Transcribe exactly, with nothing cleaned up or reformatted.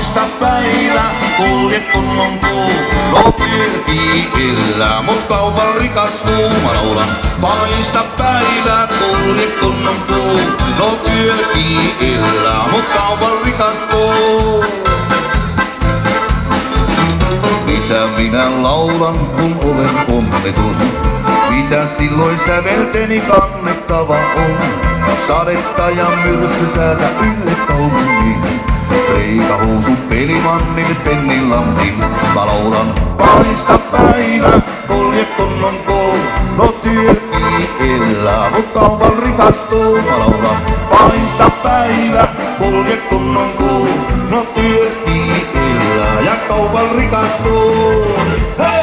paista päivä, kulje kunnon puu. No pyrkii illään, mut kaupan rikastuu. Mä laulan, paista päivä, kulje kunnon puu. No pyrkii illään, mut kaupan rikastuu. Mitä minä laulan, kun olen onnetun? Mitä silloin sävelteni kannettava on? Sadetta ja myrskysäätä ylle kaupungin. Reikahousu pelimannin pennilantin. Mä laulan, paista päivä, kulje kunnon puu. No työkii elää, mut kaupan rikastuu. Mä laulan, paista päivä, kulje kunnon puu. No työkii elää ja kaupan rikastuu. Hei!